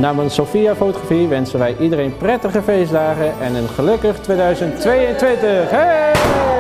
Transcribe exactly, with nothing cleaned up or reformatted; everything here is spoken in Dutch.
Namens Sophia Fotografie wensen wij iedereen prettige feestdagen en een gelukkig tweeduizend tweeëntwintig. Hey!